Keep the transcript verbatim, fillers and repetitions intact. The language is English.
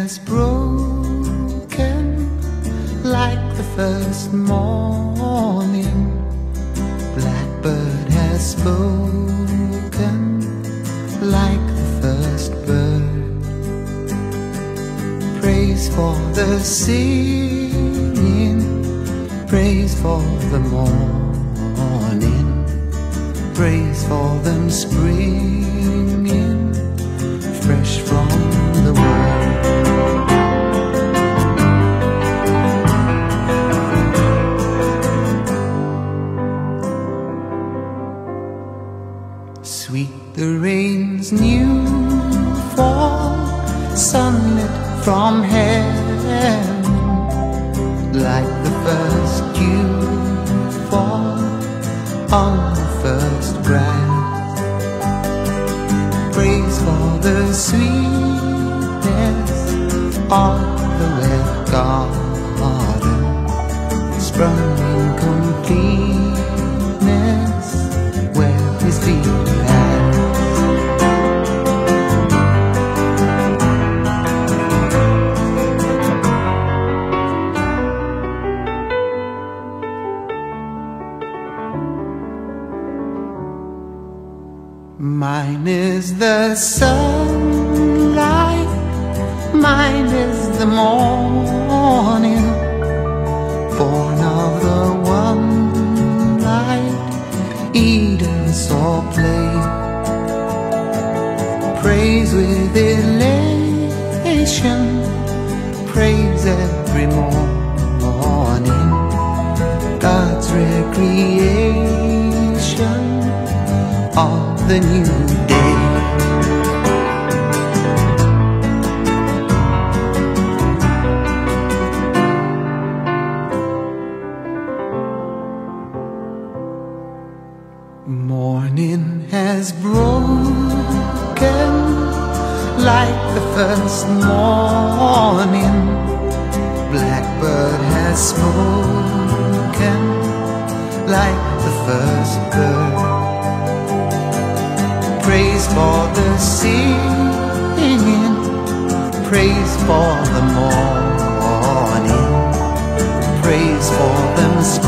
has broken like the first morning. Blackbird has spoken like the first bird. Praise for the singing, praise for the morning, praise for them springing fresh from the world. Sweet the rain's new fall, sunlit from heaven, like the first dew fall on the first grass. Praise for the sweetness of the wet garden, sprung in completeness where his feet pass. Mine is the sunlight, mine is the morning, born of the one light Eden saw play. Praise with elation, praise every morning, God's recreation of the new day. Morning has broken like the first morning. Blackbird has spoken like the first bird. Praise for the singing, praise for the morning, praise for them